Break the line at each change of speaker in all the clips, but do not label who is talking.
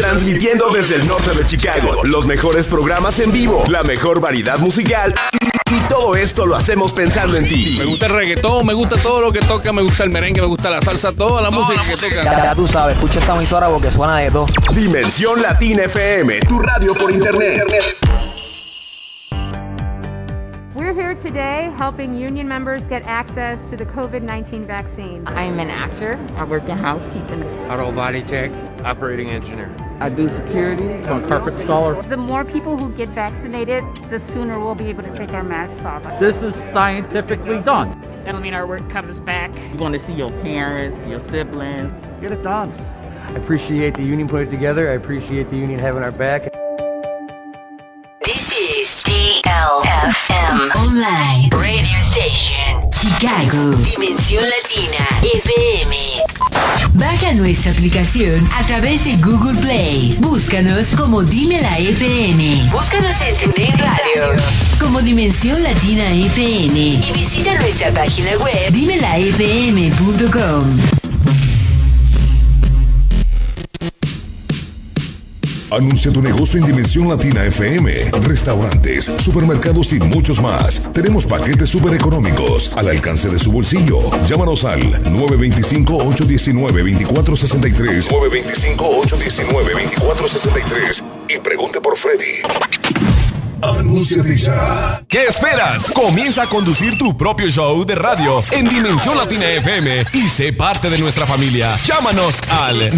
Transmitiendo desde el norte de Chicago, los mejores programas en vivo, la mejor variedad musical y todo esto lo hacemos pensando en ti.
Me gusta el reggaetón, me gusta todo lo que toca, me gusta el merengue, me gusta la salsa, toda la música que toca.
Ya tú sabes, escucha esta emisora porque suena de todo.
Dimensión Latina FM, tu radio por internet.
We're here today helping union members get access to the COVID-19 vaccine.
I'm an actor. I work in housekeeping.
Auto body tech, operating engineer.
I do security. I'm a carpet installer.
The more people who get vaccinated, the sooner we'll be able to take our masks off.
This is scientifically done.
That'll mean our work comes back.
You want to see your parents, your siblings.
Get it done.
I appreciate the union put it together. I appreciate the union having our back.
This is DLFM Online Radio Station Chicago, Dimensión Latina FM. Baja nuestra aplicación a través de Google Play. Búscanos como Dime la FM. Búscanos en TuneIn Radio como Dimensión Latina FM y visita nuestra página web dimelafm.com.
Anuncia tu negocio en Dimensión Latina FM. Restaurantes, supermercados y muchos más. Tenemos paquetes súper económicos al alcance de su bolsillo. Llámanos al 925-819-2463. 925-819-2463 y pregunte por Freddy. Anúnciate ya.
¿Qué esperas? Comienza a conducir tu propio show de radio en Dimensión Latina FM y sé parte de nuestra familia. Llámanos al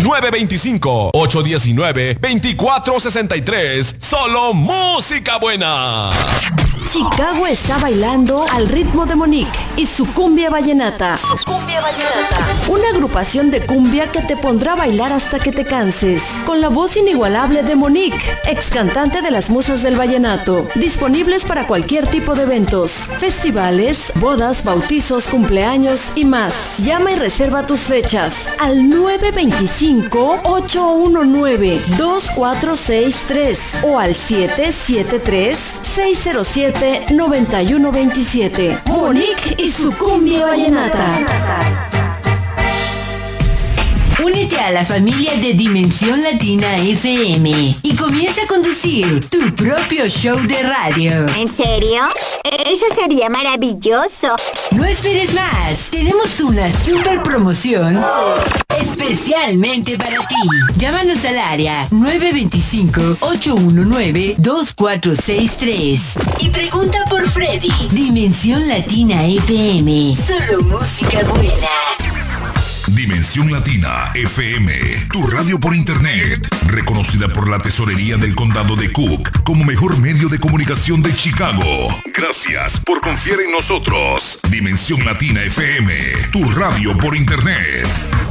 925-819-2463. Solo música buena.
Chicago está bailando al ritmo de Monique y su cumbia vallenata. Una agrupación de cumbia que te pondrá a bailar hasta que te canses. Con la voz inigualable de Monique, ex cantante de las Musas del Vallenato. Disponibles para cualquier tipo de eventos, festivales, bodas, bautizos, cumpleaños y más. Llama y reserva tus fechas al 925-819-2463 o al 773-607-9127. Monique y su cumbia vallenata.
Únete a la familia de Dimensión Latina FM y comienza a conducir tu propio show de radio.
¿En serio? Eso sería maravilloso.
No esperes más. Tenemos una super promoción especialmente para ti. Llámanos al área 925-819-2463 y pregunta por Freddy. Dimensión Latina FM. Solo música buena.
Dimensión Latina FM, tu radio por internet, reconocida por la Tesorería del Condado de Cook como mejor medio de comunicación de Chicago. Gracias por confiar en nosotros. Dimensión Latina FM, tu radio por internet.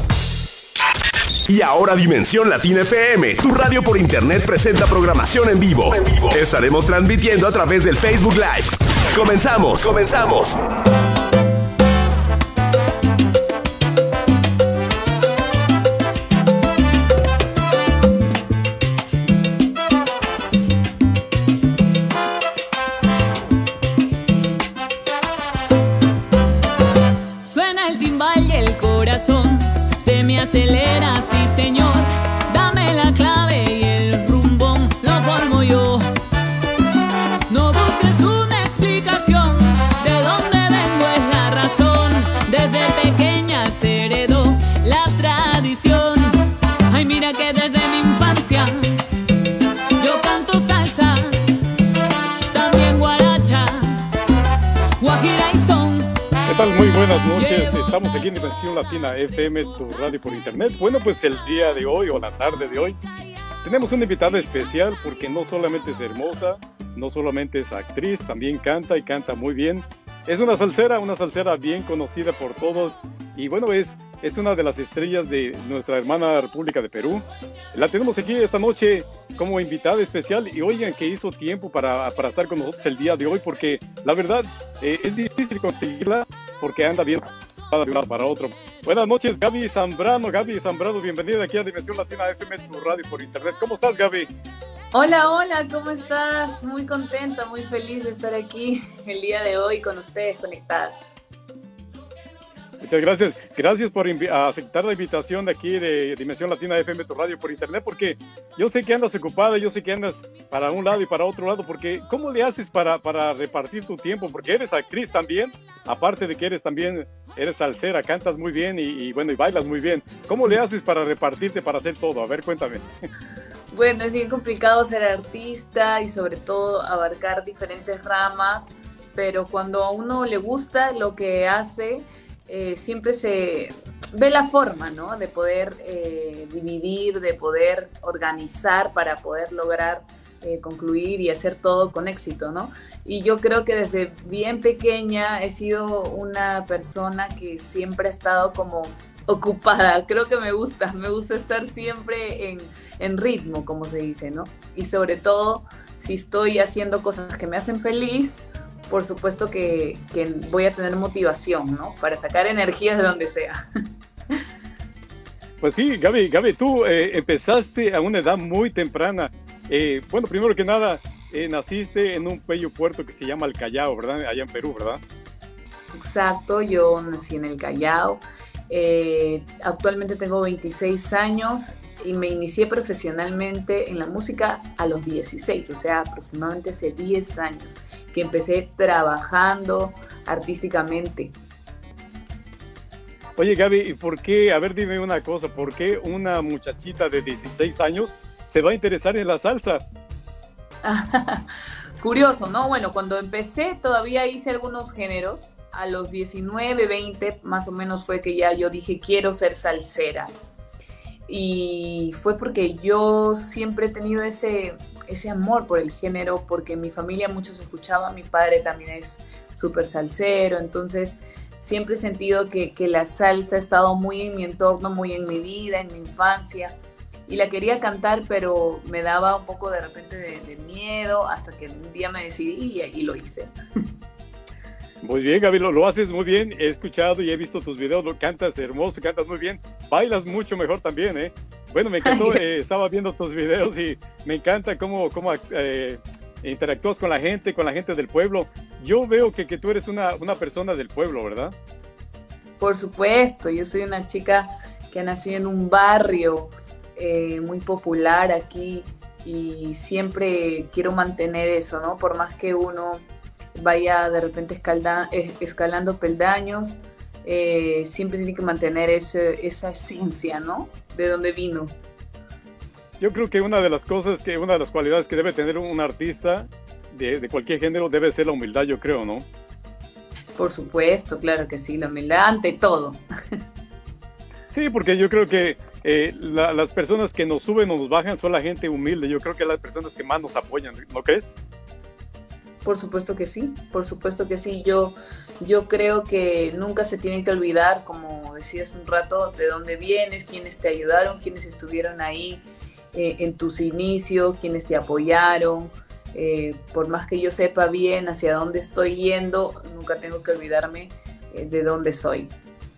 Y ahora Dimensión Latina FM, tu radio por internet presenta programación en vivo. Estaremos transmitiendo a través del Facebook Live. Comenzamos.
Suena el timbal y el corazón se me acelera, sí señor. Dame la clave y el rumbo lo formo yo. No busques una explicación, de dónde vengo es la razón. Desde pequeña se heredó la tradición. Ay, mira que desde mi infancia yo canto salsa, también guaracha, guajira y son.
¿Qué tal? Muy buenas noches. Estamos aquí en Dimensión Latina FM, tu radio por internet. Bueno, pues el día de hoy o la tarde de hoy tenemos una invitada especial porque no solamente es hermosa, no solamente es actriz, también canta y canta muy bien. Es una salsera bien conocida por todos y bueno, es una de las estrellas de nuestra hermana República de Perú. La tenemos aquí esta noche como invitada especial y oigan que hizo tiempo para estar con nosotros el día de hoy porque la verdad es difícil conseguirla porque anda bien de un lado para otro. Buenas noches, Gaby Zambrano, bienvenida aquí a Dimensión Latina FM, tu radio por internet. ¿Cómo estás, Gaby?
Hola, ¿cómo estás? Muy contenta, muy feliz de estar aquí el día de hoy con ustedes conectadas.
Muchas gracias. Gracias por aceptar la invitación de aquí de Dimensión Latina FM, tu radio por internet, porque yo sé que andas ocupada, yo sé que andas para un lado y para otro lado, porque ¿cómo le haces para repartir tu tiempo? Porque eres actriz también, aparte de que eres salsera, cantas muy bien y bueno, y bailas muy bien. ¿Cómo le haces para repartirte, para hacer todo? A ver, cuéntame.
Bueno, es bien complicado ser artista y sobre todo abarcar diferentes ramas, pero cuando a uno le gusta lo que hace, siempre se ve la forma, ¿no? De poder dividir, de poder organizar para poder lograr concluir y hacer todo con éxito, ¿no? Y yo creo que desde bien pequeña he sido una persona que siempre ha estado como ocupada. Creo que me gusta estar siempre en ritmo, como se dice, ¿no? Y sobre todo, si estoy haciendo cosas que me hacen feliz, por supuesto que voy a tener motivación, ¿no? Para sacar energías de donde sea.
Pues sí, Gaby, tú empezaste a una edad muy temprana. Bueno, primero que nada, naciste en un bello puerto que se llama El Callao, ¿verdad? Allá en Perú, ¿verdad?
Exacto, yo nací en El Callao. Actualmente tengo 26 años y me inicié profesionalmente en la música a los 16, o sea, aproximadamente hace 10 años que empecé trabajando artísticamente.
Oye, Gaby, ¿y por qué? A ver, dime una cosa, ¿por qué una muchachita de 16 años se va a interesar en la salsa?
Curioso, ¿no? Bueno, cuando empecé todavía hice algunos géneros. A los 19, 20 más o menos fue que ya yo dije quiero ser salsera. Y fue porque yo siempre he tenido ese amor por el género, porque en mi familia muchos escuchaban, mi padre también es súper salsero, entonces siempre he sentido que la salsa ha estado muy en mi entorno, muy en mi vida, en mi infancia, y la quería cantar, pero me daba un poco de repente de miedo, hasta que un día me decidí y lo hice.
Muy bien, Gaby, lo haces muy bien. He escuchado y he visto tus videos, lo cantas hermoso, cantas muy bien. Bailas mucho mejor también, ¿eh? Bueno, me encantó, estaba viendo tus videos y me encanta cómo interactúas con la gente del pueblo. Yo veo que tú eres una persona del pueblo, ¿verdad?
Por supuesto, yo soy una chica que nací en un barrio muy popular aquí y siempre quiero mantener eso, ¿no? Por más que uno vaya de repente escalando peldaños, siempre tiene que mantener esa esencia, ¿no? De dónde vino.
Yo creo que una de las cualidades que debe tener un artista de cualquier género debe ser la humildad, yo creo, ¿no?
Por supuesto, claro que sí, la humildad ante todo.
Sí, porque yo creo que las personas que nos suben o nos bajan son la gente humilde. Yo creo que las personas que más nos apoyan, ¿no crees?
Por supuesto que sí, por supuesto que sí. Yo creo que nunca se tienen que olvidar, como decías un rato, de dónde vienes, quiénes te ayudaron, quiénes estuvieron ahí en tus inicios, quiénes te apoyaron. Por más que yo sepa bien hacia dónde estoy yendo, nunca tengo que olvidarme de dónde soy.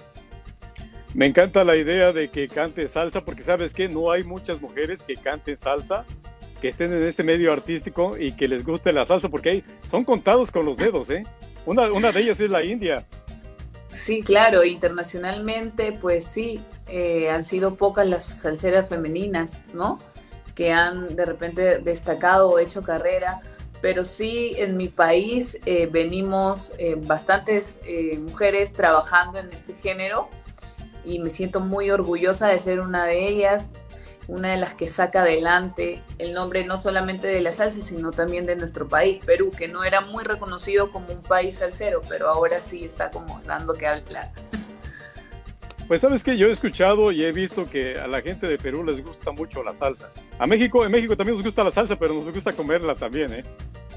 Me encanta la idea de que cantes salsa, porque ¿sabes qué? No hay muchas mujeres que canten salsa, que estén en este medio artístico y que les guste la salsa, porque son contados con los dedos, ¿eh? Una de ellas es la India.
Sí, claro, internacionalmente, pues sí, han sido pocas las salseras femeninas, ¿no? Que han de repente destacado o hecho carrera, pero sí en mi país venimos bastantes mujeres trabajando en este género y me siento muy orgullosa de ser una de ellas, una de las que saca adelante el nombre no solamente de la salsa, sino también de nuestro país, Perú, que no era muy reconocido como un país salsero, pero ahora sí está como dando que hablar.
Pues sabes que yo he escuchado y he visto que a la gente de Perú les gusta mucho la salsa. En México también nos gusta la salsa, pero nos gusta comerla también, ¿eh?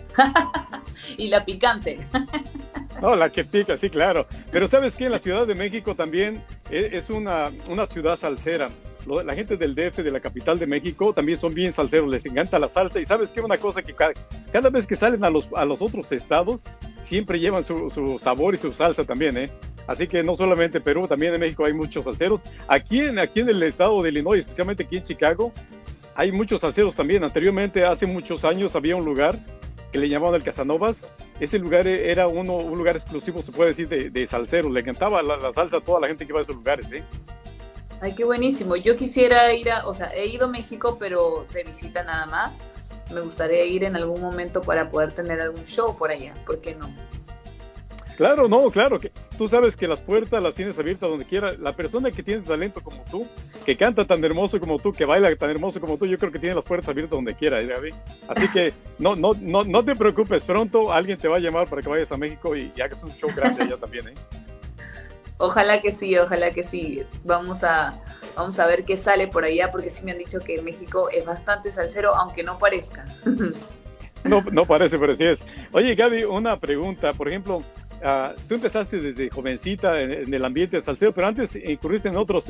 Y la picante.
No, la que pica, sí, claro. Pero sabes que la Ciudad de México también es una ciudad salsera. La gente del DF, de la capital de México, también son bien salseros, les encanta la salsa. Y sabes que una cosa que cada vez que salen a los otros estados, siempre llevan su sabor y su salsa también, ¿eh? Así que no solamente Perú, también en México hay muchos salseros. Aquí en el estado de Illinois, especialmente aquí en Chicago, hay muchos salseros también. Anteriormente, hace muchos años, había un lugar que le llamaban el Casanovas, ese lugar era un lugar exclusivo, se puede decir, de salseros. Le encantaba la salsa a toda la gente que iba a esos lugares, ¿eh?
Ay, qué buenísimo. Yo quisiera ir o sea, he ido a México, pero de visita nada más. Me gustaría ir en algún momento para poder tener algún show por allá. ¿Por qué no?
Claro, no, claro, que tú sabes que las puertas las tienes abiertas donde quiera. La persona que tiene talento como tú, que canta tan hermoso como tú, que baila tan hermoso como tú, yo creo que tiene las puertas abiertas donde quiera, ¿eh, Gaby? Así que no te preocupes, pronto alguien te va a llamar para que vayas a México y hagas un show grande allá también, ¿eh?
Ojalá que sí, ojalá que sí. Vamos a ver qué sale por allá, porque sí me han dicho que México es bastante salsero, aunque no parezca.
No parece, pero sí es. Oye, Gaby, una pregunta. Por ejemplo, tú empezaste desde jovencita en el ambiente salsero, pero antes incurriste en otros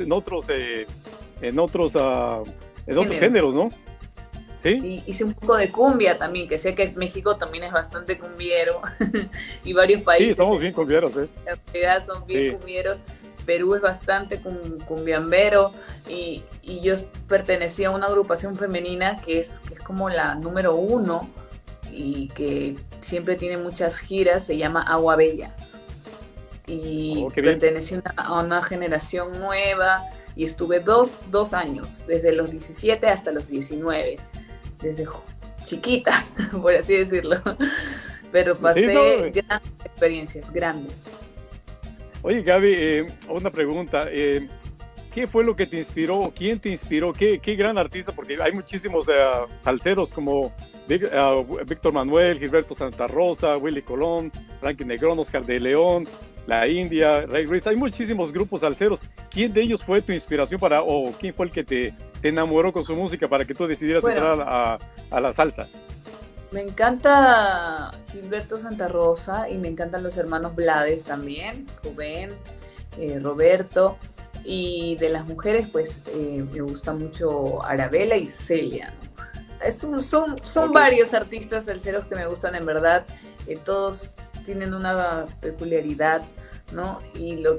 géneros, ¿no? ¿Sí?
Y hice un poco de cumbia también, que sé que México también es bastante cumbiero y varios países.
Sí, somos bien cumbieros, ¿eh?
En realidad son bien cumbieros. Perú es bastante cumbiambero y yo pertenecía a una agrupación femenina que es como la número 1 y que siempre tiene muchas giras, se llama Agua Bella. Y pertenecí a una generación nueva y estuve dos años, desde los 17 hasta los 19. Desde chiquita, por así decirlo, pero pasé grandes experiencias, grandes.
Oye, Gaby, una pregunta, ¿qué fue lo que te inspiró? ¿Quién te inspiró? ¿Qué gran artista? Porque hay muchísimos salseros como Víctor Manuel, Gilberto Santa Rosa, Willy Colón, Frankie Negrón, Oscar de León, La India, Ray Ruiz. Hay muchísimos grupos salseros. ¿Quién de ellos fue tu inspiración o quién fue el que te enamoró con su música para que tú decidieras entrar a la salsa?
Me encanta Gilberto Santa Rosa y me encantan los hermanos Blades también, Rubén, Roberto. Y de las mujeres, pues me gusta mucho Arabella y Celia, ¿no? Son varios artistas salseros que me gustan en verdad. Todos tienen una peculiaridad, ¿no? Y lo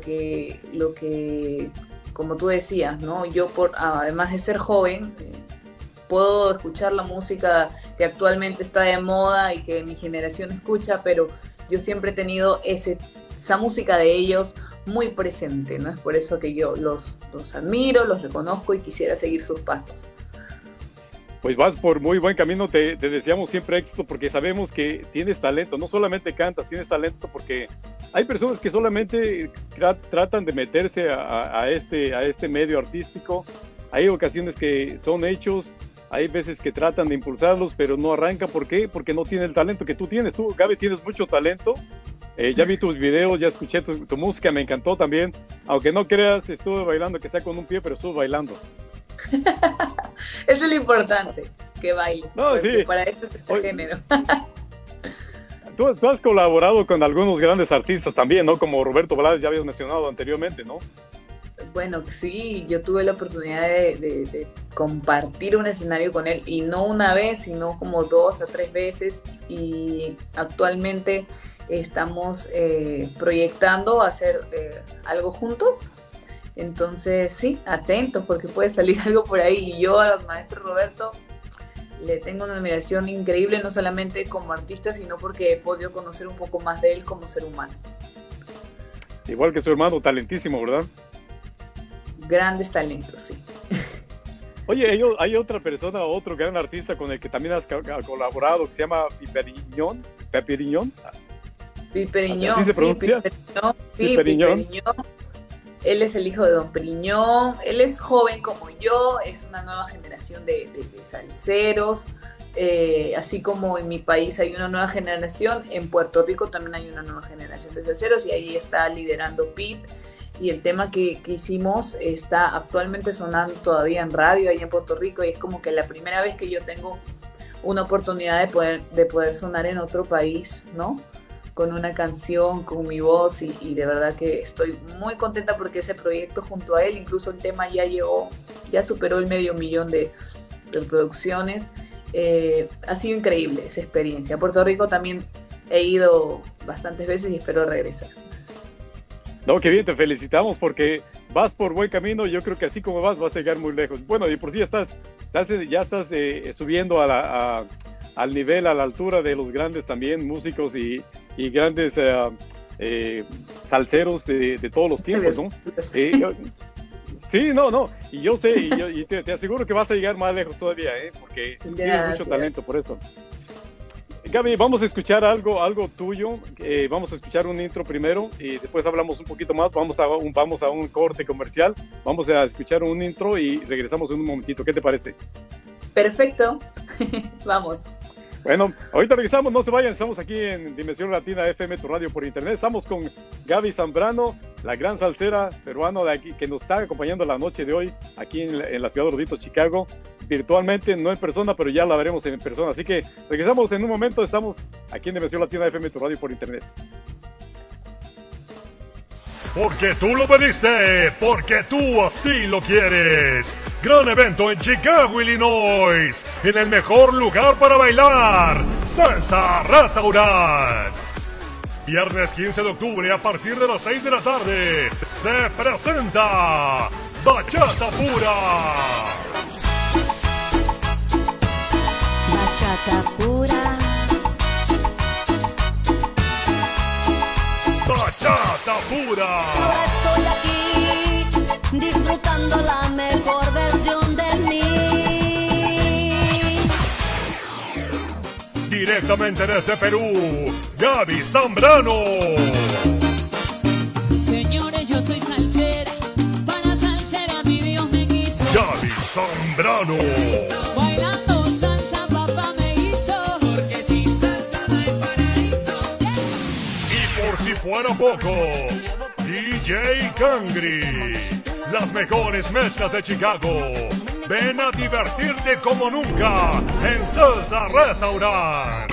que como tú decías, ¿no? Yo además de ser joven, puedo escuchar la música que actualmente está de moda y que mi generación escucha, pero yo siempre he tenido esa música de ellos muy presente, ¿no? Es por eso que yo los admiro, los reconozco y quisiera seguir sus pasos.
Pues vas por muy buen camino, te deseamos siempre éxito porque sabemos que tienes talento, no solamente cantas, tienes talento porque hay personas que solamente tratan de meterse a este medio artístico, hay ocasiones que son hechos, hay veces que tratan de impulsarlos pero no arrancan, ¿por qué? Porque no tienen el talento que tú tienes. Tú, Gaby, tienes mucho talento, ya vi tus videos, ya escuché tu música, me encantó también, aunque no creas, estuve bailando, que sea con un pie, pero estuve bailando.
Eso es lo importante, que baile, porque para esto es este género.
Tú has colaborado con algunos grandes artistas también, ¿no? Como Roberto Blades, ya habías mencionado anteriormente, ¿no?
Bueno, sí, yo tuve la oportunidad de compartir un escenario con él, y no una vez, sino como 2 a 3 veces, y actualmente estamos proyectando hacer algo juntos. Entonces, sí, atentos porque puede salir algo por ahí. Y yo al maestro Roberto le tengo una admiración increíble, no solamente como artista, sino porque he podido conocer un poco más de él como ser humano.
Igual que su hermano, talentísimo, ¿verdad?
Grandes talentos, sí.
Oye, hay otra persona, otro gran artista con el que también has colaborado, que se llama Piperiñón.
Piperiñón,
¿Así se pronuncia?
Piperiñón. Él es el hijo de Don Periñón, él es joven como yo, es una nueva generación de salseros, así como en mi país hay una nueva generación, en Puerto Rico también hay una nueva generación de salseros y ahí está liderando Pete, y el tema que hicimos está actualmente sonando todavía en radio ahí en Puerto Rico, y es como que la primera vez que yo tengo una oportunidad de poder sonar en otro país, ¿no? Con una canción, con mi voz, y de verdad que estoy muy contenta porque ese proyecto junto a él, incluso el tema ya superó el 500,000 de reproducciones. Ha sido increíble esa experiencia. A Puerto Rico también he ido bastantes veces y espero regresar.
No, qué bien, te felicitamos porque vas por buen camino. Yo creo que así como vas a llegar muy lejos. Bueno, y por si ya estás subiendo al nivel, a la altura de los grandes también músicos, y y grandes salseros de todos los tiempos, ¿no? Sí, no, y yo sé, y te aseguro que vas a llegar más lejos todavía, porque tienes mucho talento por eso. Gaby, vamos a escuchar algo tuyo, vamos a escuchar un intro primero y después hablamos un poquito más, vamos a un corte comercial, vamos a escuchar un intro y regresamos en un momentito, ¿qué te parece?
Perfecto, vamos.
Bueno, ahorita regresamos, no se vayan, estamos aquí en Dimensión Latina FM, tu radio por internet, estamos con Gaby Zambrano, la gran salsera peruana de aquí, que nos está acompañando la noche de hoy, aquí en la ciudad de Rodito, Chicago, virtualmente, no en persona, pero ya la veremos en persona, así que regresamos en un momento, estamos aquí en Dimensión Latina FM, tu radio por internet.
Porque tú lo pediste, porque tú así lo quieres. Gran evento en Chicago, Illinois, en el mejor lugar para bailar, Salsa Restaurant. Viernes 15 de octubre a partir de las 6 de la tarde se presenta Bachata Pura.
Bachata Pura.
Bachata Pura.
Ahora estoy aquí disfrutando la mejor versión de mí.
Directamente desde Perú, Gaby Zambrano.
Señores, yo soy salsera, para salsera mi Dios me quiso.
Gaby Zambrano.
Bailando salsa papá me hizo, porque sin salsa no hay paraíso.
Y por si fuera poco, DJ Cangri. Las mejores mezclas de Chicago. Ven a divertirte como nunca en Salsa Restaurant.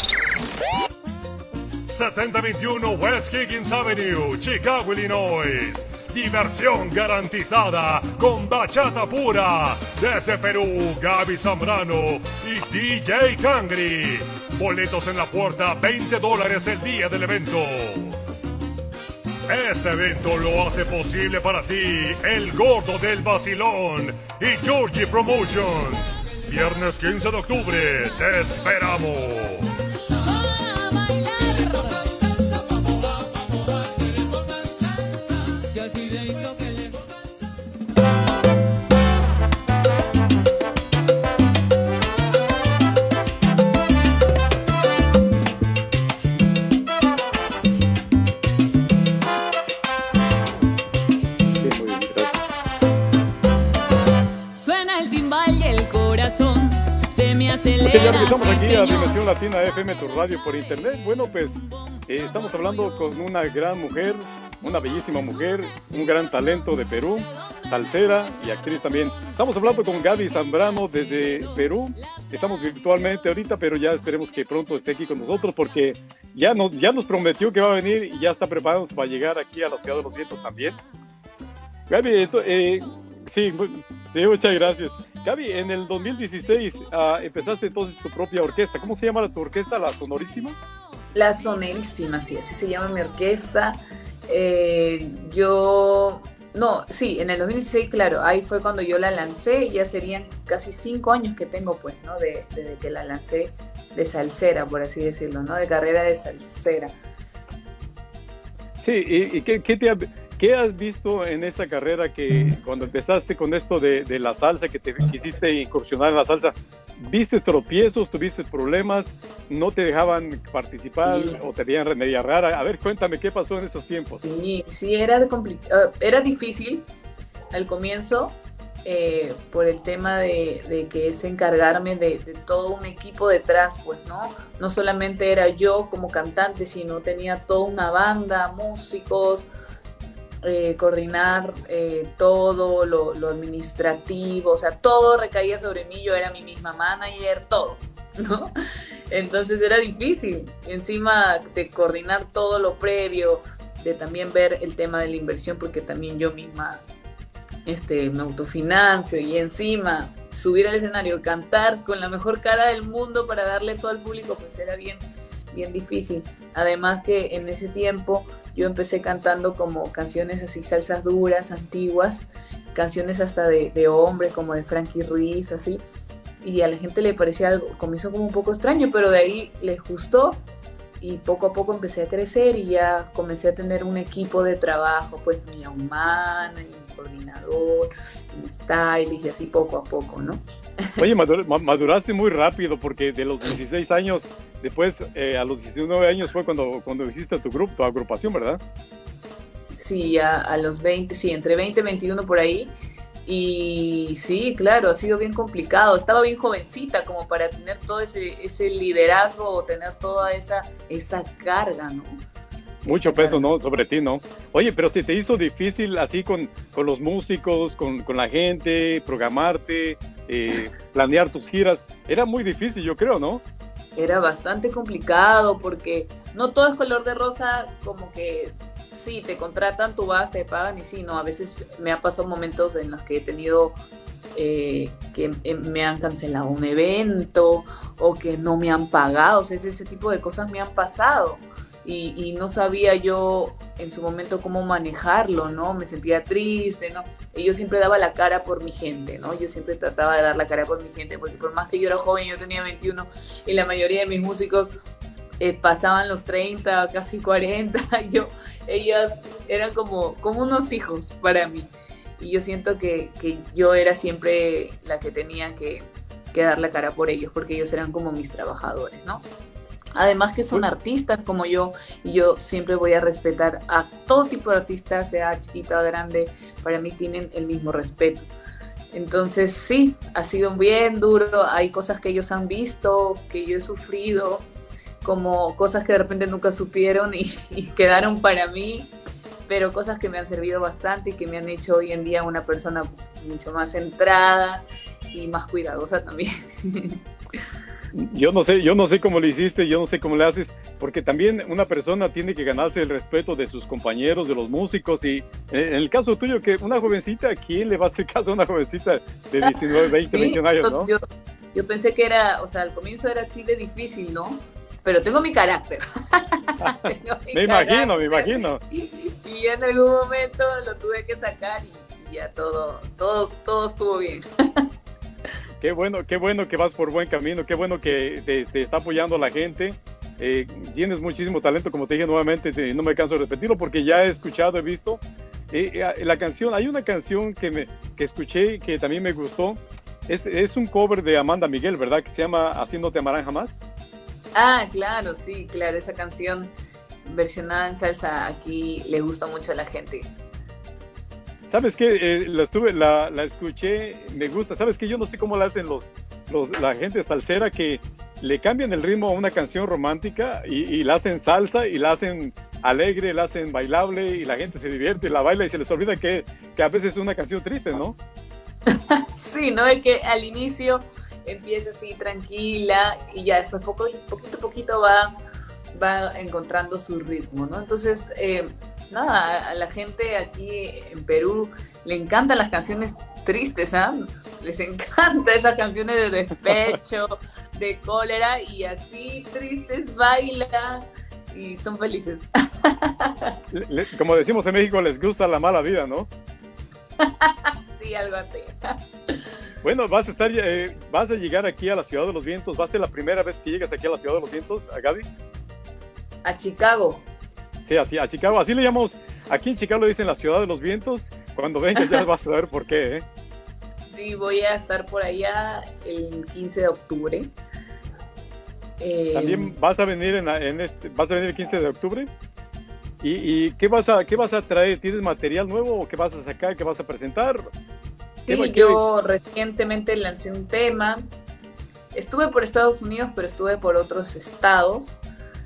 7021 West Higgins Avenue, Chicago, Illinois. Diversión garantizada con Bachata Pura. Desde Perú, Gaby Zambrano y DJ Cangri. Boletos en la puerta, $20 el día del evento. Este evento lo hace posible para ti El Gordo del Vacilón y Georgie Promotions. Viernes 15 de octubre, te esperamos.
Ok, ya regresamos aquí a Dimensión Latina FM, tu radio por internet. Bueno, pues estamos hablando con una gran mujer, una bellísima mujer, un gran talento de Perú, salsera y actriz también. Estamos hablando con Gaby Zambrano desde Perú. Estamos virtualmente ahorita, pero ya esperemos que pronto esté aquí con nosotros porque ya nos prometió que va a venir y ya está preparándose para llegar aquí a la Ciudad de los Vientos también. Gaby, sí, muchas gracias. Gaby, en el 2016 empezaste entonces tu propia orquesta. ¿Cómo se llama tu orquesta? ¿La Sonorísima?
La Sonorísima, sí, así se llama mi orquesta. En el 2016, claro, ahí fue cuando yo la lancé. Ya serían casi 5 años que tengo, pues, ¿no? Desde que la lancé de salsera, por así decirlo, ¿no? De carrera de salsera.
Sí, ¿y qué has visto en esta carrera que cuando empezaste con esto de la salsa, que te quisiste incursionar en la salsa, viste tropiezos, tuviste problemas, no te dejaban participar o te veían media rara? A ver, cuéntame, ¿qué pasó en esos tiempos?
Sí, era difícil al comienzo por el tema de que es encargarme de todo un equipo detrás, pues, ¿no? No solamente era yo como cantante, sino tenía toda una banda, músicos, coordinar todo lo administrativo, o sea, todo recaía sobre mí, yo era mi misma manager, todo, ¿no? Entonces era difícil, encima de coordinar todo lo previo, de también ver el tema de la inversión, porque también yo misma me autofinancio, y encima subir al escenario, cantar con la mejor cara del mundo para darle todo al público, pues era bien difícil. Además que en ese tiempo yo empecé cantando como canciones así, salsas duras, antiguas, canciones hasta de hombre, como de Frankie Ruiz, así, y a la gente le parecía algo, comenzó como un poco extraño, pero de ahí les gustó, y poco a poco empecé a crecer y ya comencé a tener un equipo de trabajo, pues mi manager, mi coordinador, mi stylist y así poco a poco, ¿no?
Oye, maduraste muy rápido porque de los 16 años, después a los 19 años fue cuando hiciste tu grupo, tu agrupación, ¿verdad?
Sí, a los 20, sí, entre 20 y 21 por ahí. Y sí, claro, ha sido bien complicado. Estaba bien jovencita como para tener todo ese liderazgo o tener toda esa carga, ¿no?
Mucho peso, ¿no? Sobre ti, ¿no? Oye, pero si te hizo difícil así con los músicos, con la gente, programarte, planear tus giras, era muy difícil, yo creo, ¿no?
Era bastante complicado porque no todo es color de rosa, como que sí, te contratan, tú vas, te pagan y sí, no, a veces me ha pasado momentos en los que he tenido que me han cancelado un evento o que no me han pagado, o sea, ese tipo de cosas me han pasado y no sabía yo en su momento cómo manejarlo, ¿no? Me sentía triste, ¿no? Y yo siempre daba la cara por mi gente, ¿no? Yo siempre trataba de dar la cara por mi gente porque por más que yo era joven, yo tenía 21 y la mayoría de mis músicos pasaban los 30, casi 40, ellas eran como unos hijos para mí. Y yo siento que yo era siempre la que tenía que dar la cara por ellos, porque ellos eran como mis trabajadores, ¿no? Además que son artistas como yo, y yo siempre voy a respetar a todo tipo de artistas, sea chiquito o grande, para mí tienen el mismo respeto. Entonces sí, ha sido bien duro, hay cosas que ellos han visto, que yo he sufrido, como cosas que de repente nunca supieron y quedaron para mí, pero cosas que me han servido bastante y que me han hecho hoy en día una persona mucho más centrada y más cuidadosa también.
Yo no sé cómo le hiciste, yo no sé cómo le haces, porque también una persona tiene que ganarse el respeto de sus compañeros, de los músicos, y en el caso tuyo, que una jovencita, ¿quién le va a hacer caso a una jovencita de 19, 20, sí, 21 años, no?
Yo pensé que era, o sea, al comienzo era así de difícil, ¿no? Pero tengo mi carácter.
Me imagino.
Y en algún momento lo tuve que sacar y ya todo estuvo bien.
Qué bueno que vas por buen camino, qué bueno que te está apoyando la gente. Tienes muchísimo talento, como te dije nuevamente, no me canso de repetirlo porque ya he escuchado, he visto. La canción, hay una canción que escuché que también me gustó. Es un cover de Amanda Miguel, ¿verdad? Que se llama Así no te amarán jamás.
Ah, claro, sí, claro, esa canción versionada en salsa aquí le gusta mucho a la gente.
¿Sabes qué? La escuché, me gusta. ¿Sabes qué? Yo no sé cómo la hacen la gente salsera, que le cambian el ritmo a una canción romántica y la hacen salsa y la hacen alegre, la hacen bailable y la gente se divierte, la baila y se les olvida que a veces es una canción triste, ¿no?
Sí, ¿no? Es que al inicio empieza así tranquila y ya después poquito va encontrando su ritmo, ¿no? Entonces, nada, a la gente aquí en Perú le encantan las canciones tristes, ¿ah? Les encanta esas canciones de despecho, de cólera, y así tristes bailan y son felices.
Como decimos en México, les gusta la mala vida, ¿no?
Sí, algo así.
Bueno, vas a llegar aquí a la Ciudad de los Vientos. ¿Va a ser la primera vez que llegas aquí a la Ciudad de los Vientos, a Gaby?
A Chicago.
Sí, así, a Chicago. Así le llamamos. Aquí en Chicago le dicen la Ciudad de los Vientos. Cuando vengas ya vas a saber por qué, ¿eh?
Sí, voy a estar por allá el 15 de octubre.
También vas a venir vas a venir el 15 de octubre. ¿Y qué vas a traer? ¿Tienes material nuevo o qué vas a sacar? ¿Qué vas a presentar?
Sí, yo recientemente lancé un tema. Estuve por Estados Unidos, pero estuve por otros estados.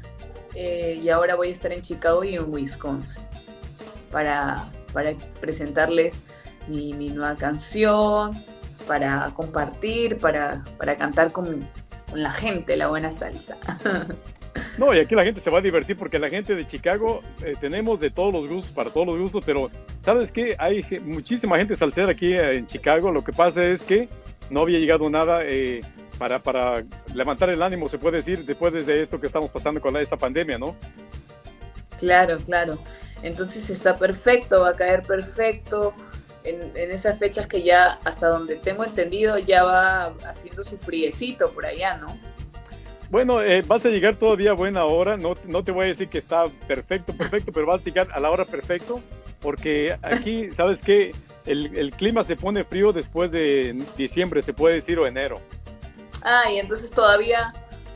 Y ahora voy a estar en Chicago y en Wisconsin para presentarles mi nueva canción, para compartir, para cantar con la gente, la buena salsa.
No, y aquí la gente se va a divertir porque la gente de Chicago tenemos de todos los gustos, para todos los gustos, pero ¿sabes qué? Hay muchísima gente salsera aquí en Chicago. Lo que pasa es que no había llegado nada para levantar el ánimo, se puede decir, después de esto que estamos pasando con esta pandemia, ¿no?
Claro. Entonces está perfecto, va a caer perfecto en esas fechas que ya, hasta donde tengo entendido, ya va haciendo su friecito por allá, ¿no?
Bueno, vas a llegar todavía a buena hora, no te voy a decir que está perfecto, pero vas a llegar a la hora perfecto, porque aquí, ¿sabes qué? El clima se pone frío después de diciembre, se puede decir, o enero.
Y entonces todavía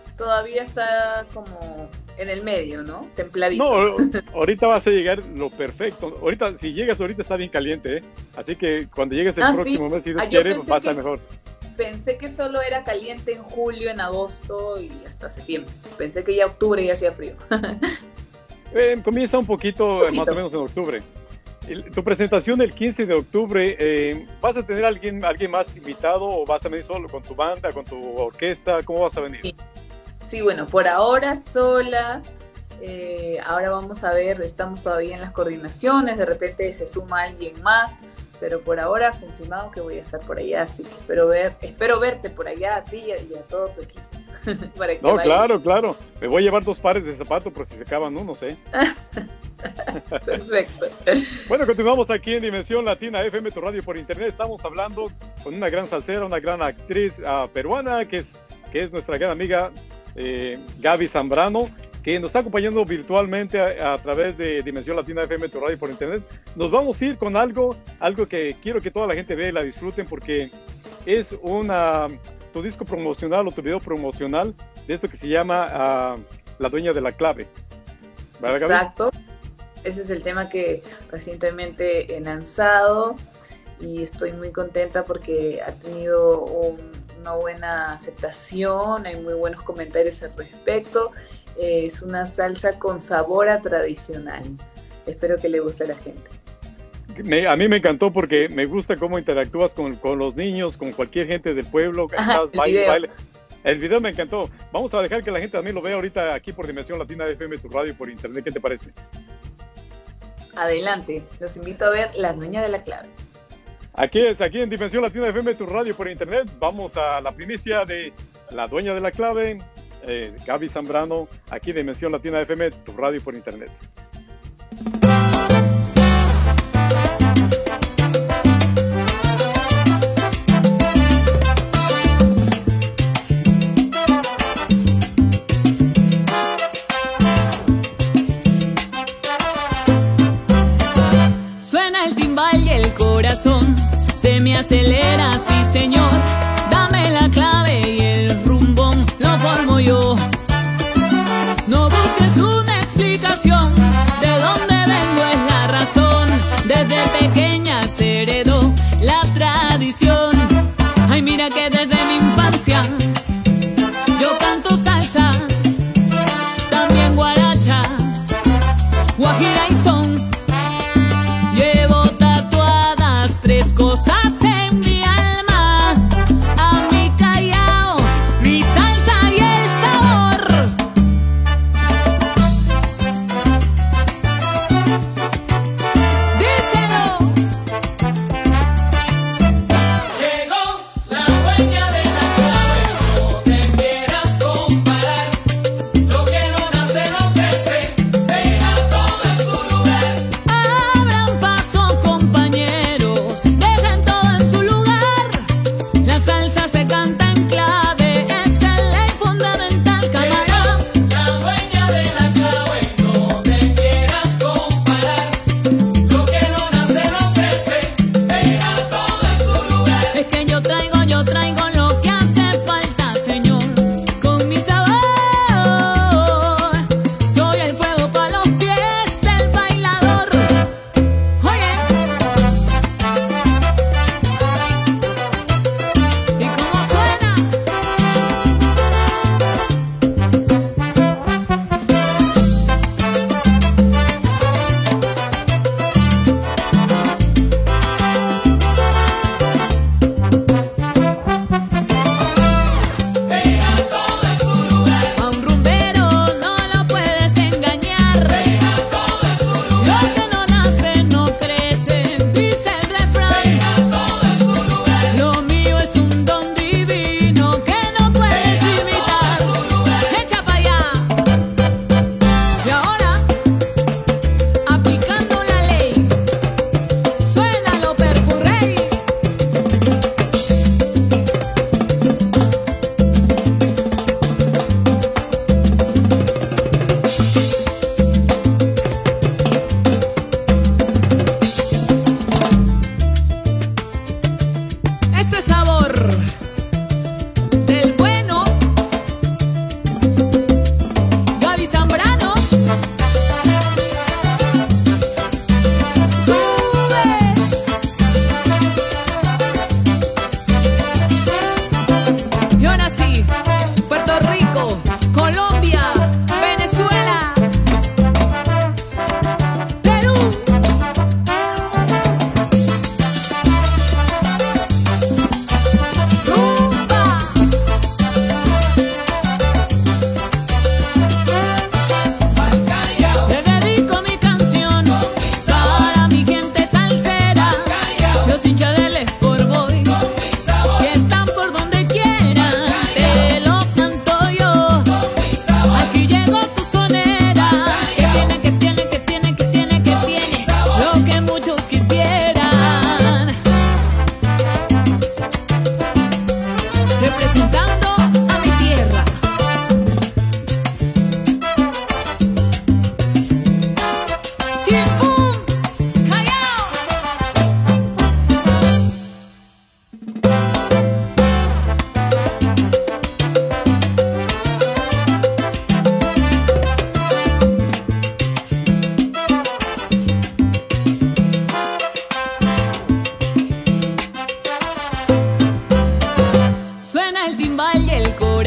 está como en el medio, ¿no? Templadito.
No, ahorita vas a llegar lo perfecto. Ahorita, si llegas ahorita está bien caliente, ¿eh? Así que cuando llegues el próximo mes, si Dios quiere, va a estar mejor.
Pensé que solo era caliente en julio, en agosto y hasta septiembre. Pensé que ya octubre ya hacía frío.
Comienza un poquito más o menos en octubre. Tu presentación el 15 de octubre, ¿vas a tener alguien más invitado o vas a venir solo con tu banda, con tu orquesta? ¿Cómo vas a venir?
Sí, bueno, por ahora sola. Ahora vamos a ver, estamos todavía en las coordinaciones, de repente se suma alguien más, pero por ahora confirmado que voy a estar por allá, así que espero verte por allá a ti y a todo tu equipo. Para que
claro, me voy a llevar 2 pares de zapatos por si se acaban unos, ¿eh?
Perfecto.
Bueno, continuamos aquí en Dimensión Latina FM, tu radio por internet. Estamos hablando con una gran salsera, una gran actriz peruana, que es nuestra gran amiga Gaby Zambrano, que nos está acompañando virtualmente a través de Dimensión Latina FM, tu radio por internet. Nos vamos a ir con algo que quiero que toda la gente vea y la disfruten, porque es tu disco promocional o tu video promocional de esto que se llama La Dueña de la Clave. ¿Verdad, Gaby?
Exacto. Ese es el tema que recientemente he lanzado y estoy muy contenta porque ha tenido una buena aceptación, hay muy buenos comentarios al respecto. Es una salsa con sabor a tradicional. Espero que le guste a la gente.
A mí me encantó porque me gusta cómo interactúas con los niños, con cualquier gente del pueblo. Baile. El video me encantó. Vamos a dejar que la gente también lo vea ahorita aquí por Dimensión Latina FM, tu radio por internet. ¿Qué te parece?
Adelante, los invito a ver La Dueña de la Clave.
Aquí en Dimensión Latina FM, tu radio por internet. Vamos a la primicia de La Dueña de la Clave, Gaby Zambrano, aquí en Dimensión Latina FM, tu radio por internet.
Suena el timbal y el corazón se me acelera, sí señor. Dame la clave y el rumbón lo formo yo. No busques una explicación, de dónde vengo es la razón. Desde pequeña se heredó la tradición. Ay, mira que desde mi infancia yo canto salsa, también guaracha, guajira y son. Llevo tatuadas 3 cosas en mi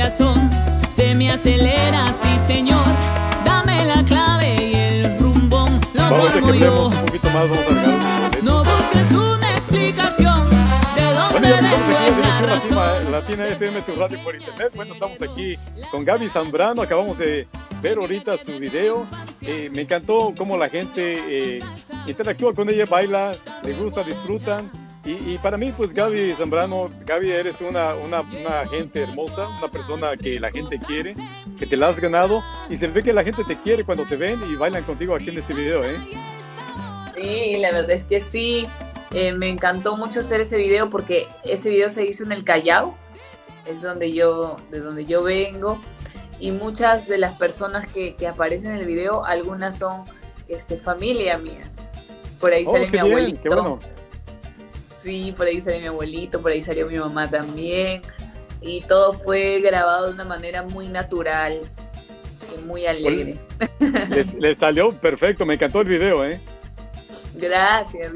corazón se me acelera, sí señor. Dame la clave y el rumbo lo formo yo.
Un poquito más, vamos a regalar unos boletos.
No busques una explicación de dónde vengo la razón.
Latina FM, tu radio por internet. Bueno, estamos aquí con Gaby Zambrano. Acabamos de ver ahorita su video. Me encantó cómo la gente interactúa con ella, baila, le gusta, disfrutan. Y para mí, pues Gaby Zambrano, Gaby, eres una gente hermosa, una persona que la gente quiere, que te la has ganado, y se ve que la gente te quiere cuando te ven y bailan contigo aquí en este video, ¿eh?
Sí, la verdad es que sí. Me encantó mucho hacer ese video porque ese video se hizo en el Callao, es de donde yo vengo, y muchas de las personas que aparecen en el video, algunas son familia mía. Por ahí sale mi abuelito.
Qué bueno.
Sí, por ahí salió mi abuelito, por ahí salió mi mamá también, y todo fue grabado de una manera muy natural y muy alegre.
Les salió perfecto, me encantó el video, ¿eh?
Gracias.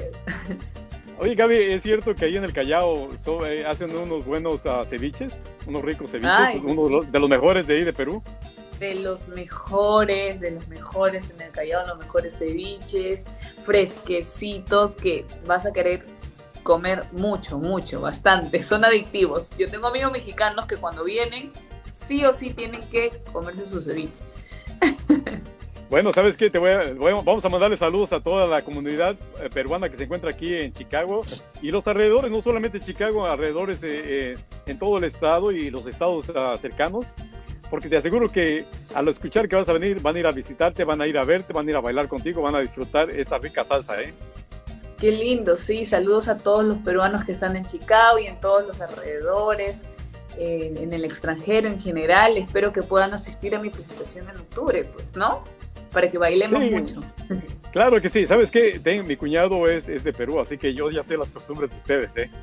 Oye, Gaby, ¿es cierto que ahí en el Callao hacen unos buenos ceviches? Unos ricos ceviches. Ay, uno de los mejores de ahí de Perú.
De los mejores en el Callao, los mejores ceviches, fresquecitos, que vas a querer comer mucho, bastante. Son adictivos. Yo tengo amigos mexicanos que cuando vienen, sí o sí tienen que comerse su ceviche.
Bueno, ¿sabes qué? Vamos a mandarle saludos a toda la comunidad peruana que se encuentra aquí en Chicago y los alrededores, no solamente Chicago, alrededores en todo el estado y los estados cercanos, porque te aseguro que al escuchar que vas a venir, van a ir a visitarte, van a ir a verte, van a ir a bailar contigo, van a disfrutar esa rica salsa, ¿eh?
Qué lindo, sí. Saludos a todos los peruanos que están en Chicago y en todos los alrededores, en el extranjero en general. Espero que puedan asistir a mi presentación en octubre, pues, ¿no? Para que bailemos mucho.
Claro que sí. ¿Sabes qué? Mi cuñado es de Perú, así que yo ya sé las costumbres de ustedes, ¿eh?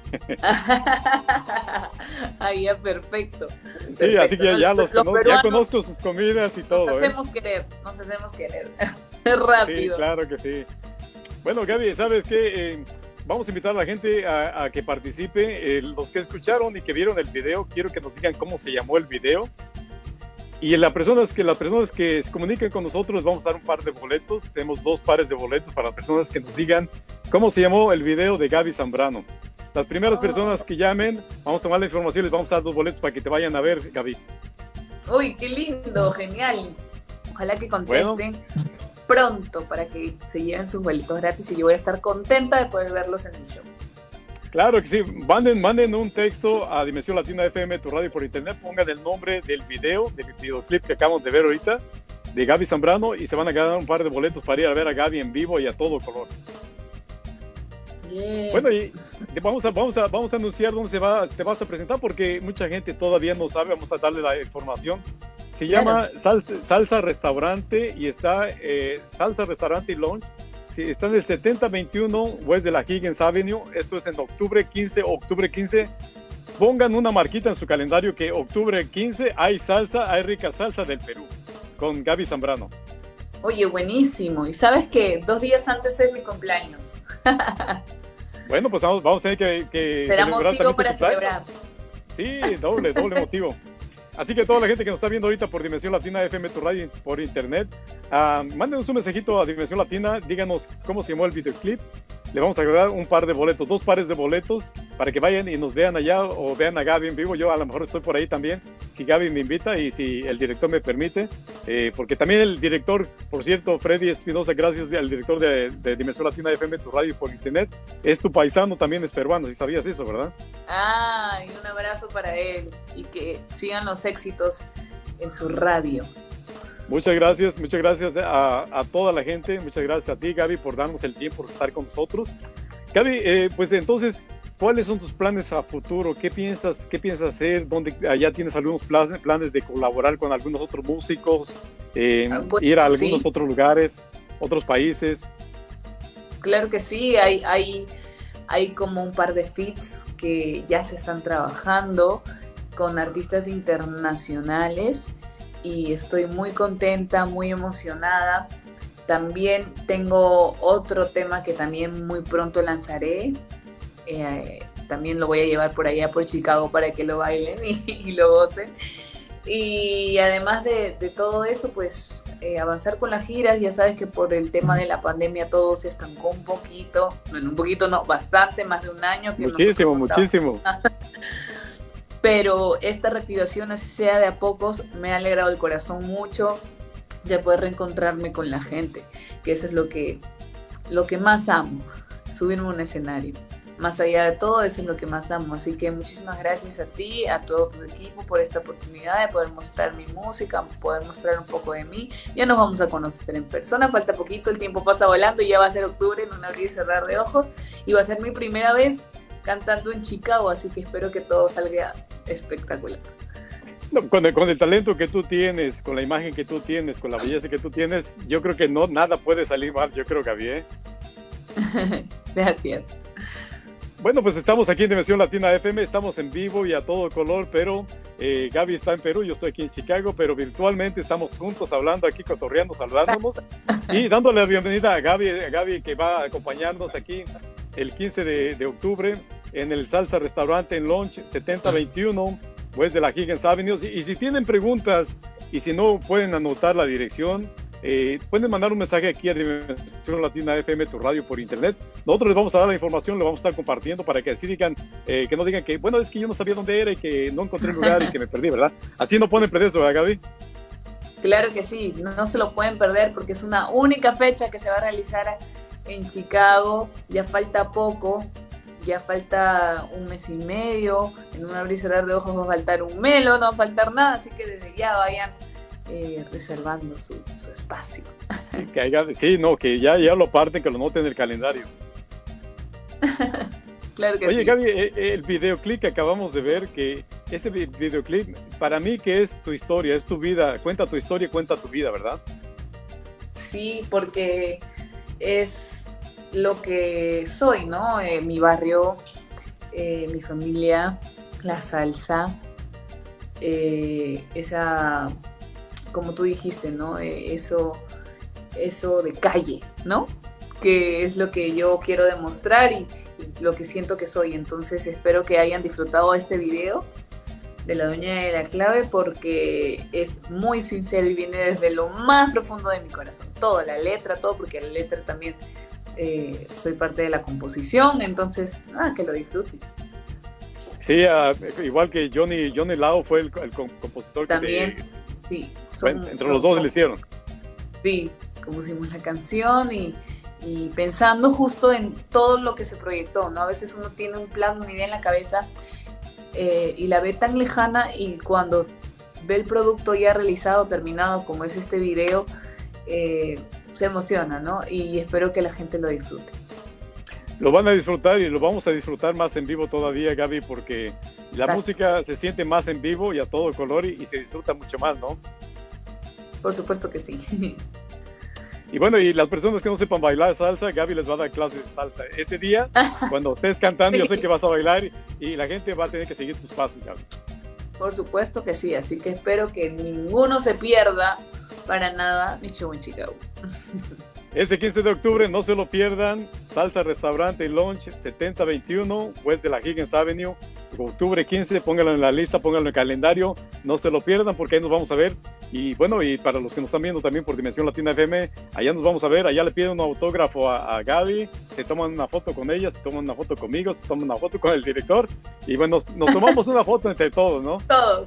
Ahí ya, perfecto.
Sí, así que ya conozco sus comidas y todo.
Nos hacemos querer. Rápido.
Sí, claro que sí. Bueno, Gaby, ¿sabes qué? Vamos a invitar a la gente a que participe. Los que escucharon y que vieron el video, quiero que nos digan cómo se llamó el video. Y las personas que se comuniquen con nosotros, vamos a dar un par de boletos. Tenemos 2 pares de boletos para las personas que nos digan cómo se llamó el video de Gaby Zambrano. Las primeras personas que llamen, vamos a tomar la información y les vamos a dar 2 boletos para que te vayan a ver, Gaby.
Uy, qué lindo, genial. Ojalá que contesten pronto para que se lleven sus boletos gratis y yo voy a estar contenta de poder verlos en el show.
Claro que sí, manden un texto a Dimensión Latina FM, tu radio por internet, pongan el nombre del videoclip que acabamos de ver ahorita, de Gaby Zambrano, y se van a ganar un par de boletos para ir a ver a Gaby en vivo y a todo color.
Yeah.
Bueno, y vamos a anunciar dónde te vas a presentar, porque mucha gente todavía no sabe, vamos a darle la información. Se llama Salsa Restaurante y está Salsa Restaurante y Lounge. Sí, está en el 7021 West de la Higgins Avenue. Esto es en octubre 15. Pongan una marquita en su calendario que octubre 15 hay rica salsa del Perú con Gaby Zambrano.
Oye, buenísimo. Y sabes que 2 días antes es mi cumpleaños.
Bueno, pues vamos a tener que
será motivo para celebrar.
Sí, doble motivo. Así que toda la gente que nos está viendo ahorita por Dimensión Latina FM, tu radio por internet, mándenos un mensajito a Dimensión Latina, díganos cómo se llamó el videoclip. Le vamos a agregar un par de boletos, 2 pares de boletos para que vayan y nos vean allá o vean a Gaby en vivo. Yo a lo mejor estoy por ahí también, si Gaby me invita y si el director me permite, porque también el director, por cierto, Freddy Espinosa, gracias al director de Dimensión Latina FM, tu radio por internet, es tu paisano, también es peruano, si sabías eso, ¿verdad?
Y un abrazo para él y que sigan los éxitos en su radio.
Muchas gracias a toda la gente, muchas gracias a ti, Gaby, por darnos el tiempo, por estar con nosotros. Gaby, pues entonces, ¿cuáles son tus planes a futuro? ¿Qué piensas hacer? ¿Dónde allá tienes algunos planes de colaborar con algunos otros músicos? Ir a algunos otros lugares, otros países.
Claro que sí, hay como un par de feats que ya se están trabajando con artistas internacionales y estoy muy contenta, muy emocionada. También tengo otro tema que también muy pronto lanzaré, también lo voy a llevar por allá por Chicago para que lo bailen y lo gocen. Y además de todo eso, pues avanzar con las giras. Ya sabes que por el tema de la pandemia todo se estancó un poquito, bueno, un poquito no, bastante, más de un año. Que
muchísimo.
Pero esta reactivación, así sea de a pocos, me ha alegrado el corazón mucho de poder reencontrarme con la gente, que eso es lo que más amo, subirme a un escenario. Más allá de todo, eso es lo que más amo. Así que muchísimas gracias a ti, a todo tu equipo por esta oportunidad de poder mostrar mi música, poder mostrar un poco de mí. Ya nos vamos a conocer en persona, falta poquito, el tiempo pasa volando y ya va a ser octubre en un abrir y cerrar de ojos. Y va a ser mi primera vez cantando en Chicago, así que espero que todo salga espectacular.
No, con el talento que tú tienes, con la imagen que tú tienes, con la belleza que tú tienes, yo creo que nada puede salir mal, yo creo, Gaby, ¿eh?
Gracias.
Bueno, pues estamos aquí en Dimensión Latina FM, estamos en vivo y a todo color, pero Gaby está en Perú, yo estoy aquí en Chicago, pero virtualmente estamos juntos hablando aquí, cotorreando, saludándonos y dándole la bienvenida a Gaby que va a acompañarnos aquí el 15 de octubre en el Salsa Restaurante en Launch 7021, pues de la Higgins Avenue. Y si tienen preguntas y si no pueden anotar la dirección, pueden mandar un mensaje aquí a Dimensión Latina FM, tu radio por internet. Nosotros les vamos a dar la información, lo vamos a estar compartiendo para que así digan, que no digan que, bueno, es que yo no sabía dónde era y que no encontré el lugar y que me perdí, ¿verdad? Así no pueden perder eso, ¿verdad, Gaby?
Claro que sí, no se lo pueden perder porque es una única fecha que se va a realizar en Chicago. Ya falta poco, ya falta un mes y medio, en un abrir y cerrar de ojos va a faltar un melo, no va a faltar nada, así que desde ya vayan reservando su espacio.
Que ya lo parten, que lo noten en el calendario.
Claro que
Oye,
sí.
Gaby, el videoclip que acabamos de ver, que este videoclip, para mí que es tu historia, es tu vida, cuenta tu historia, cuenta tu vida, ¿verdad?
Sí, porque es lo que soy, ¿no? Mi barrio, mi familia, la salsa, esa, como tú dijiste, ¿no? Eso de calle, ¿no? Que es lo que yo quiero demostrar y lo que siento que soy. Entonces espero que hayan disfrutado este video de la Doña de la Clave porque es muy sincero y viene desde lo más profundo de mi corazón. Todo, la letra, todo, porque la letra también soy parte de la composición. Entonces, que lo disfruten.
Sí, igual que Johnny Lao fue el compositor
también,
que
sí,
entre los dos le hicieron.
Sí, compusimos la canción y pensando justo en todo lo que se proyectó, ¿no? A veces uno tiene un plan, una idea en la cabeza y la ve tan lejana y cuando ve el producto ya realizado, terminado, como es este video, se emociona, ¿no? Y espero que la gente lo disfrute. Lo
van a disfrutar y lo vamos a disfrutar más en vivo todavía, Gaby, porque la música se siente más en vivo y a todo color y se disfruta mucho más, ¿no?
Por supuesto que sí.
Y bueno, y las personas que no sepan bailar salsa, Gaby les va a dar clases de salsa. Ese día, cuando estés cantando, yo sé que vas a bailar y la gente va a tener que seguir tus pasos, Gaby.
Por supuesto que sí, así que espero que ninguno se pierda para nada mi show en Chicago.
Ese 15 de octubre, no se lo pierdan, Salsa Restaurante y Launch 7021, West de la Higgins Avenue, octubre 15, pónganlo en la lista, pónganlo en el calendario, no se lo pierdan porque ahí nos vamos a ver. Y bueno, y para los que nos están viendo también por Dimensión Latina FM, allá nos vamos a ver, allá le piden un autógrafo a Gaby, se toman una foto con ella, se toman una foto conmigo, se toman una foto con el director, y bueno, nos tomamos una foto entre todos, ¿no?
Todos.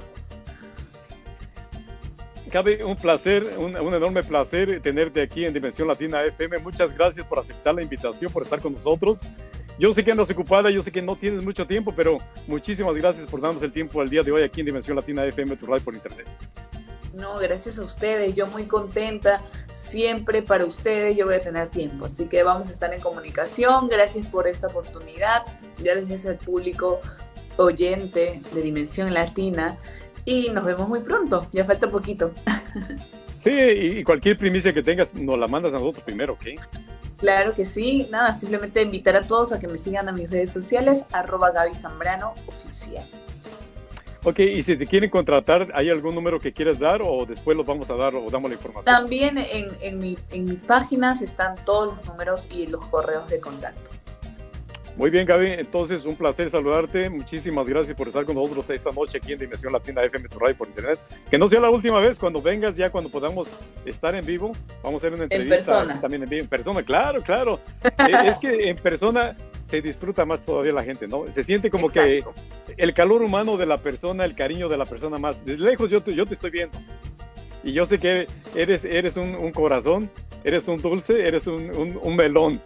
Gaby, un placer, un enorme placer tenerte aquí en Dimensión Latina FM. Muchas gracias por aceptar la invitación, por estar con nosotros. Yo sé que andas ocupada, yo sé que no tienes mucho tiempo, pero muchísimas gracias por darnos el tiempo el día de hoy aquí en Dimensión Latina FM, tu radio por internet.
No, gracias a ustedes, yo muy contenta, siempre para ustedes yo voy a tener tiempo, así que vamos a estar en comunicación. Gracias por esta oportunidad, gracias al público oyente de Dimensión Latina. Y nos vemos muy pronto, ya falta poquito.
Sí, y cualquier primicia que tengas, nos la mandas a nosotros primero, ¿ok?
Claro que sí, nada, simplemente invitar a todos a que me sigan a mis redes sociales, @Gaby Zambrano Oficial.
Ok, y si te quieren contratar, ¿hay algún número que quieras dar o después los vamos a dar o damos la información?
También en mis páginas están todos los números y los correos de contacto.
Muy bien, Gaby, entonces un placer saludarte. Muchísimas gracias por estar con nosotros esta noche aquí en Dimensión Latina FM, tu radio por internet. Que no sea la última vez, cuando vengas, ya cuando podamos estar en vivo, vamos a hacer una entrevista también en persona. Claro, claro. Es que en persona se disfruta más todavía la gente, ¿no? Se siente como Exacto. que el calor humano de la persona, el cariño de la persona más. De lejos yo te estoy viendo. Y yo sé que eres un corazón, eres un dulce, eres un melón.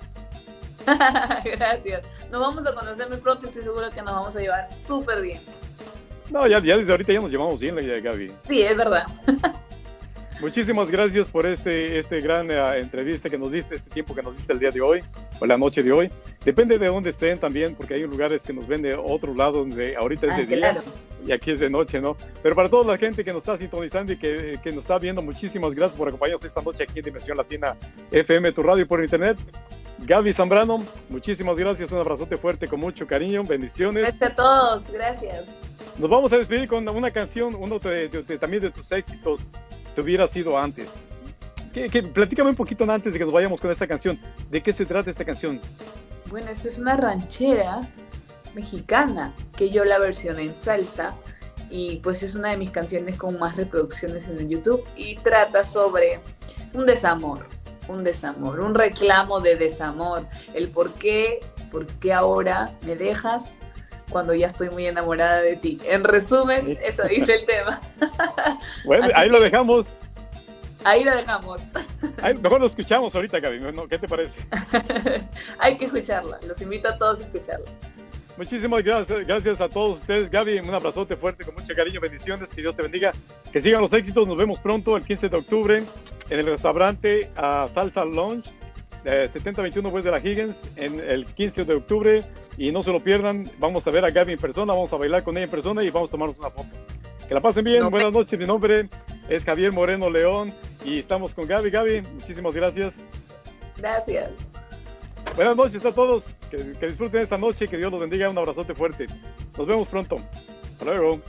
Gracias. Nos vamos a conocer muy pronto y estoy seguro que nos vamos a llevar súper bien.
No, ya desde ahorita ya nos llevamos bien, Gaby.
Sí, es verdad.
Muchísimas gracias por este gran entrevista que nos diste, este tiempo que nos diste el día de hoy, o la noche de hoy. Depende de dónde estén también, porque hay lugares que nos ven de otro lado, donde ahorita es de día y aquí es de noche, ¿no? Pero para toda la gente que nos está sintonizando y que nos está viendo, muchísimas gracias por acompañarnos esta noche aquí en Dimensión Latina FM, tu radio por internet. Gaby Zambrano, muchísimas gracias, un abrazote fuerte con mucho cariño, bendiciones.
Gracias a todos, gracias.
Nos vamos a despedir con una canción, también de tus éxitos, Te hubiera sido antes. Platícame un poquito antes de que nos vayamos con esta canción. ¿De qué se trata esta canción?
Bueno, esta es una ranchera mexicana que yo la versioné en salsa y pues es una de mis canciones con más reproducciones en el YouTube y trata sobre un desamor, un reclamo de desamor, el por qué ahora me dejas cuando ya estoy muy enamorada de ti. En resumen, eso dice el tema.
Bueno, ahí lo dejamos.
Ahí lo dejamos.
Mejor lo escuchamos ahorita, Gaby, ¿no? ¿Qué te parece?
Hay que escucharla, los invito a todos a escucarla.
Muchísimas gracias a todos ustedes, Gaby, un abrazote fuerte, con mucho cariño, bendiciones, que Dios te bendiga, que sigan los éxitos, nos vemos pronto el 15 de octubre en el restaurante Salsa Lounge, 7021 West de la Higgins, en el 15 de octubre, y no se lo pierdan, vamos a ver a Gaby en persona, vamos a bailar con ella en persona y vamos a tomarnos una foto. Que la pasen bien, buenas noches, mi nombre es Javier Moreno León y estamos con Gaby. Gaby, muchísimas gracias.
Gracias.
Buenas noches a todos, que disfruten esta noche, que Dios los bendiga, un abrazote fuerte. Nos vemos pronto. Hasta luego.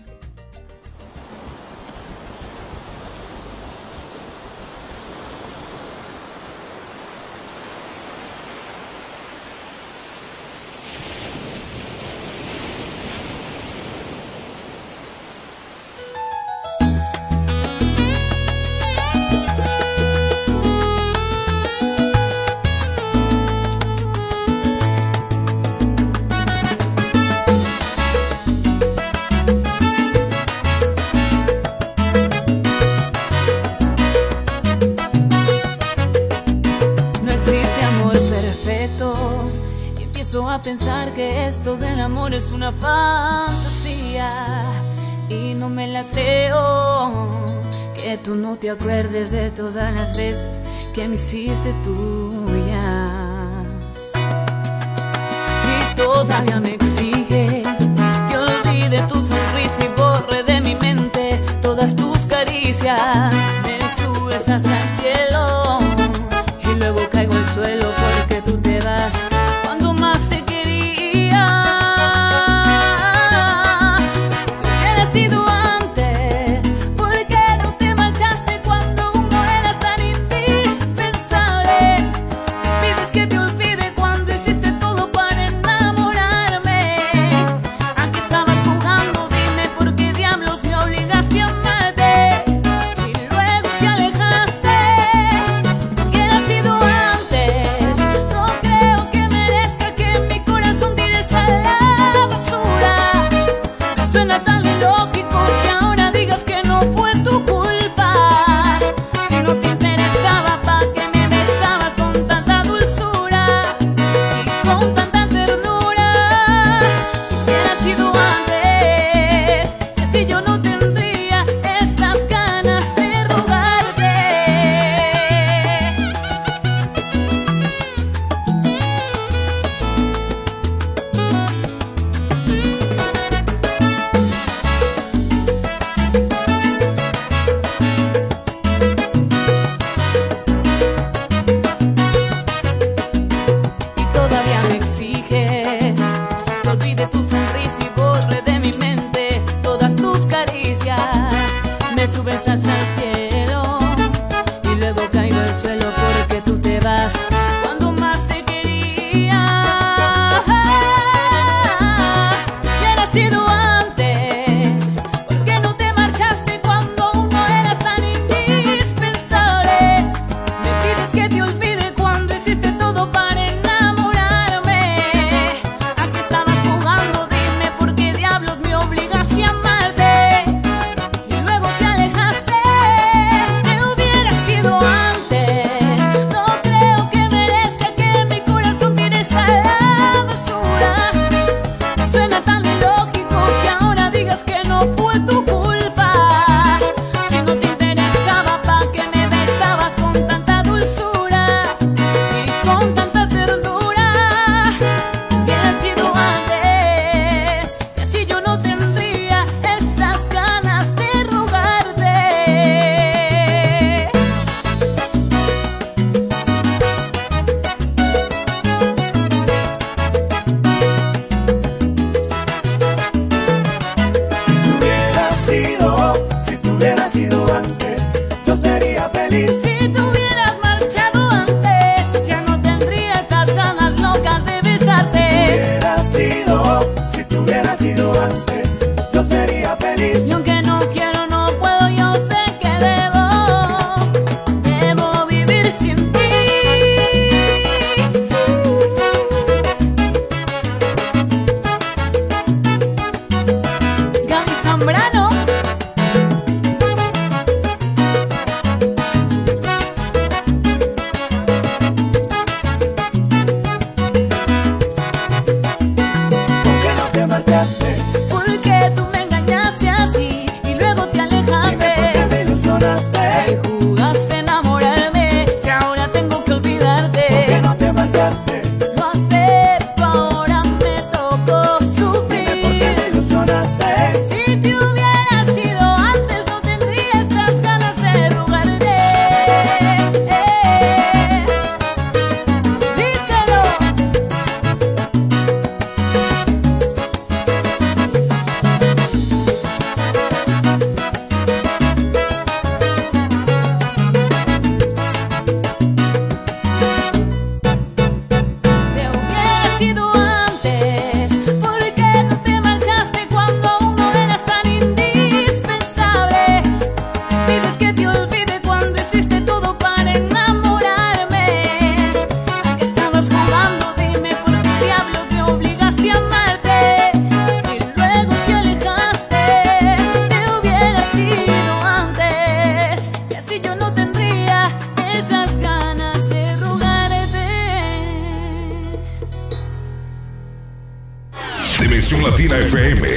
Pensar que esto del amor es una fantasía y no me la creo, que tú no te acuerdes de todas las veces que me hiciste tuya y todavía me exige que olvide tu sonrisa y borre de mi mente todas tus caricias. Me subes hasta el cielo y luego caigo al suelo porque tú te vas cuando más te quería. Te hubiera sido antes, ¿por qué no te marchaste cuando uno eras tan indispensable? Pides que te olvide cuando hiciste todo para enamorarme. ¿A qué estabas jugando? Dime por qué diablos me obligaste a amarte y luego te alejaste.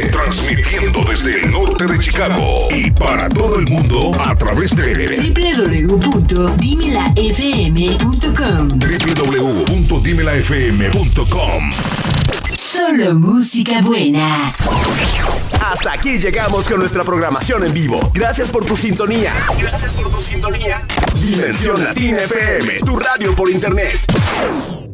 transmitiendo desde el norte de Chicago y para todo el mundo a través de
www.dimelafm.com.
www.dimelafm.com.
Solo música buena.
Hasta aquí llegamos con nuestra programación en vivo. Gracias por tu sintonía. Dimensión Latina FM, tu radio por internet.